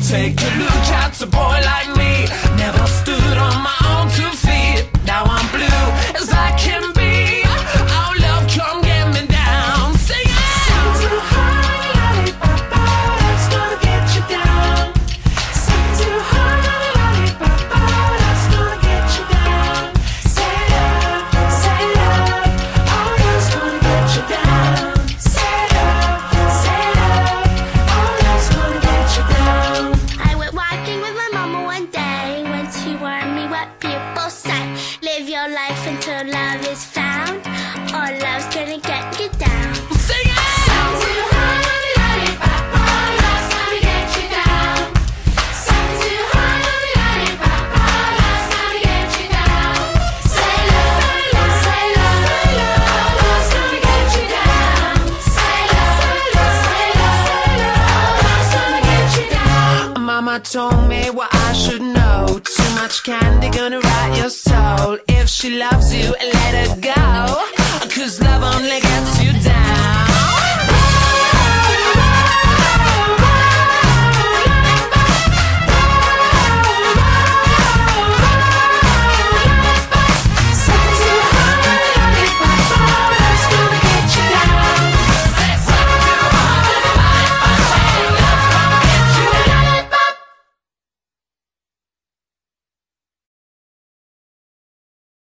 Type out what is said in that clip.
Take a look at a boy like me. Never stood on my own 2 feet. Now I'm blue as I can be. Oh love, come get me down. Sing it. Sing too hard, lollipop, that's gonna get you down. Sing too hard, lollipop, that's gonna get you down. Say love, oh that's gonna get you down. Say love, oh that's gonna get you down. I went walking with my mama one day when she warned me what people say. Live your life until love is found, or love's gonna get you down. Sing it! Sing too hard, lollipop, love's gonna get you down. Sing too hard, lollipop, love's gonna get you down. Say love, oh love's gonna get you down. Say love, oh love's gonna get you down. Mama told me what I should know. Too much candy gonna rot your soul. If she loves you, let her go, 'cause love only gets you down.